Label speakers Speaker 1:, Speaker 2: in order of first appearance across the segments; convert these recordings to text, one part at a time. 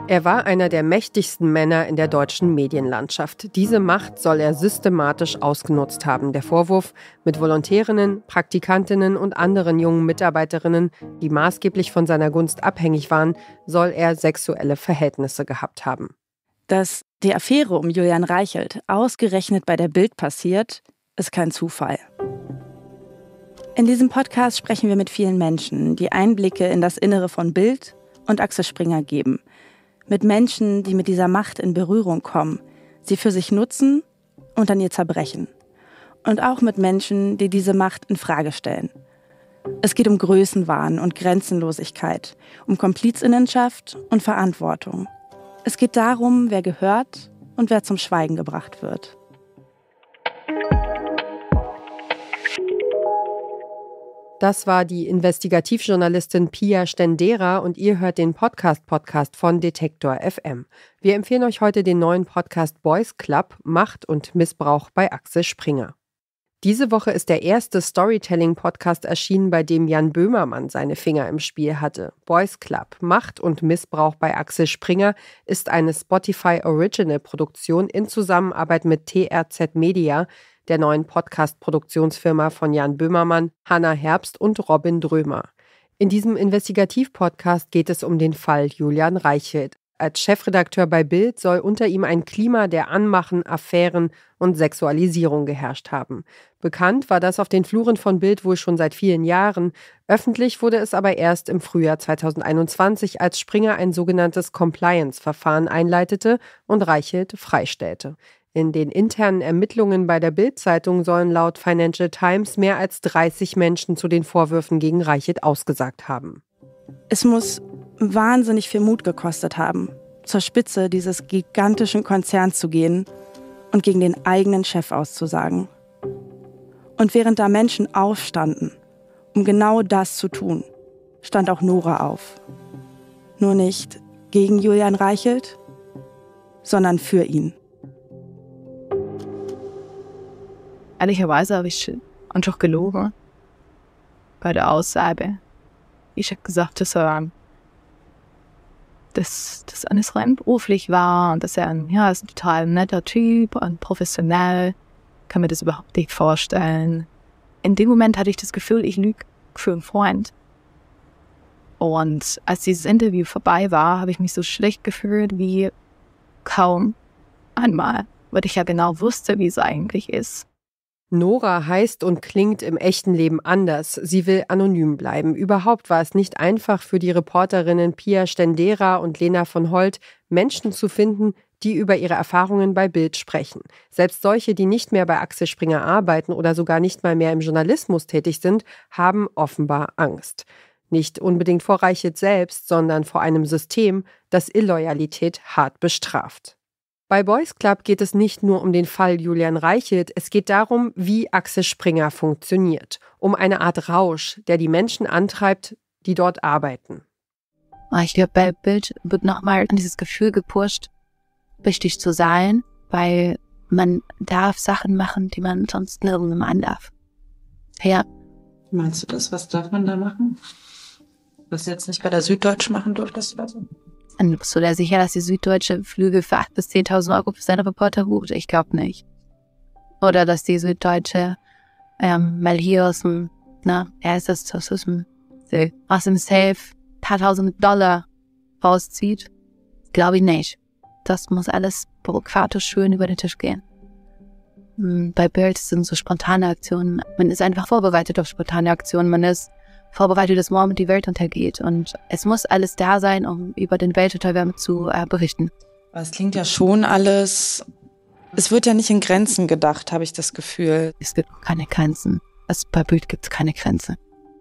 Speaker 1: Er war einer der mächtigsten Männer in der deutschen Medienlandschaft. Diese Macht soll er systematisch ausgenutzt haben. Der Vorwurf: mit Volontärinnen, Praktikantinnen und anderen jungen Mitarbeiterinnen, die maßgeblich von seiner Gunst abhängig waren, soll er sexuelle Verhältnisse gehabt haben.
Speaker 2: Dass die Affäre um Julian Reichelt ausgerechnet bei der Bild passiert, ist kein Zufall. In diesem Podcast sprechen wir mit vielen Menschen, die Einblicke in das Innere von Bild und Axel Springer geben. Mit Menschen, die mit dieser Macht in Berührung kommen, sie für sich nutzen und an ihr zerbrechen. Und auch mit Menschen, die diese Macht in Frage stellen. Es geht um Größenwahn und Grenzenlosigkeit, um Komplizinnenschaft und Verantwortung. Es geht darum, wer gehört und wer zum Schweigen gebracht wird.
Speaker 1: Das war die Investigativjournalistin Pia Stendera und ihr hört den Podcast von Detektor FM. Wir empfehlen euch heute den neuen Podcast Boys Club, Macht und Missbrauch bei Axel Springer. Diese Woche ist der erste Storytelling-Podcast erschienen, bei dem Jan Böhmermann seine Finger im Spiel hatte. Boys Club, Macht und Missbrauch bei Axel Springer ist eine Spotify-Original-Produktion in Zusammenarbeit mit TRZ Media, der neuen Podcast-Produktionsfirma von Jan Böhmermann, Hannah Herbst und Robin Drömer. In diesem Investigativ-Podcast geht es um den Fall Julian Reichelt. Als Chefredakteur bei Bild soll unter ihm ein Klima der Anmachen, Affären und Sexualisierung geherrscht haben. Bekannt war das auf den Fluren von Bild wohl schon seit vielen Jahren. Öffentlich wurde es aber erst im Frühjahr 2021, als Springer ein sogenanntes Compliance-Verfahren einleitete und Reichelt freistellte. In den internen Ermittlungen bei der Bild-Zeitung sollen laut Financial Times mehr als 30 Menschen zu den Vorwürfen gegen Reichelt ausgesagt haben.
Speaker 2: Es muss wahnsinnig viel Mut gekostet haben, zur Spitze dieses gigantischen Konzerns zu gehen und gegen den eigenen Chef auszusagen. Und während da Menschen aufstanden, um genau das zu tun, stand auch Nora auf. Nur nicht gegen Julian Reichelt, sondern für ihn.
Speaker 3: Ehrlicherweise habe ich einfach gelogen bei der Aussage. Ich habe gesagt, dass alles rein beruflich war und dass er ist ein total netter Typ und professionell. Kann mir das überhaupt nicht vorstellen. In dem Moment hatte ich das Gefühl, ich lüge für einen Freund. Und als dieses Interview vorbei war, habe ich mich so schlecht gefühlt wie kaum einmal, weil ich ja genau wusste, wie es eigentlich ist.
Speaker 1: Nora heißt und klingt im echten Leben anders. Sie will anonym bleiben. Überhaupt war es nicht einfach für die Reporterinnen Pia Stendera und Lena von Holt, Menschen zu finden, die über ihre Erfahrungen bei Bild sprechen. Selbst solche, die nicht mehr bei Axel Springer arbeiten oder sogar nicht mal mehr im Journalismus tätig sind, haben offenbar Angst. Nicht unbedingt vor Reichelt selbst, sondern vor einem System, das Illoyalität hart bestraft. Bei Boys Club geht es nicht nur um den Fall Julian Reichelt, es geht darum, wie Axel Springer funktioniert. Um eine Art Rausch, der die Menschen antreibt, die dort arbeiten.
Speaker 3: Ich glaube, bei Bild wird nochmal dieses Gefühl gepusht, wichtig zu sein, weil man darf Sachen machen, die man sonst nirgendwo machen darf. Ja.
Speaker 4: Meinst du das? Was darf man da machen? Was du jetzt nicht bei der Süddeutschen machen durftest oder so?
Speaker 3: Dann bist du dir sicher, dass die Süddeutsche Flüge für 8.000 bis 10.000 Euro für seine Reporter bucht? Ich glaube nicht. Oder dass die Süddeutsche mal hier aus dem Safe paar tausend $1.000 rauszieht. Glaube ich nicht. Das muss alles bürokratisch schön über den Tisch gehen. Bei Bild sind so spontane Aktionen. Man ist einfach vorbereitet auf spontane Aktionen. Man ist vorbereitet, dass morgen die Welt untergeht. Und es muss alles da sein, um über den Weltuntergang zu berichten.
Speaker 4: Es klingt ja schon alles... Es wird ja nicht in Grenzen gedacht, habe ich das Gefühl.
Speaker 3: Es gibt keine Grenzen. Bei Bild gibt es keine Grenze.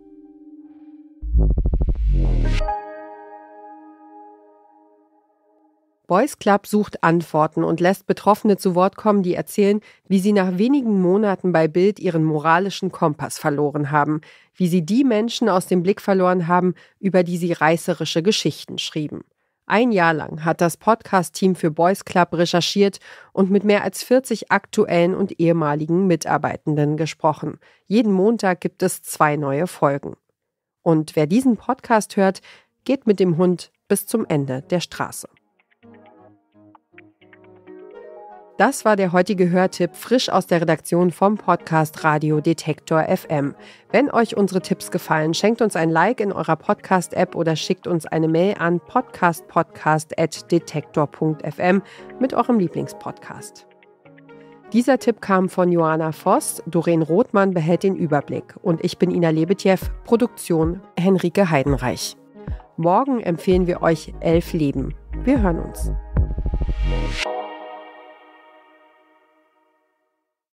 Speaker 1: Boys Club sucht Antworten und lässt Betroffene zu Wort kommen, die erzählen, wie sie nach wenigen Monaten bei Bild ihren moralischen Kompass verloren haben, wie sie die Menschen aus dem Blick verloren haben, über die sie reißerische Geschichten schrieben. 1 Jahr lang hat das Podcast-Team für Boys Club recherchiert und mit mehr als 40 aktuellen und ehemaligen Mitarbeitenden gesprochen. Jeden Montag gibt es 2 neue Folgen. Und wer diesen Podcast hört, geht mit dem Hund bis zum Ende der Straße. Das war der heutige Hörtipp, frisch aus der Redaktion vom Podcast Radio Detektor FM. Wenn euch unsere Tipps gefallen, schenkt uns ein Like in eurer Podcast-App oder schickt uns eine Mail an podcastpodcast@detektor.fm mit eurem Lieblingspodcast. Dieser Tipp kam von Joanna Voss, Doreen Rothmann behält den Überblick und ich bin Ina Lebetjew, Produktion Henrike Heidenreich. Morgen empfehlen wir euch 11 Leben. Wir hören uns.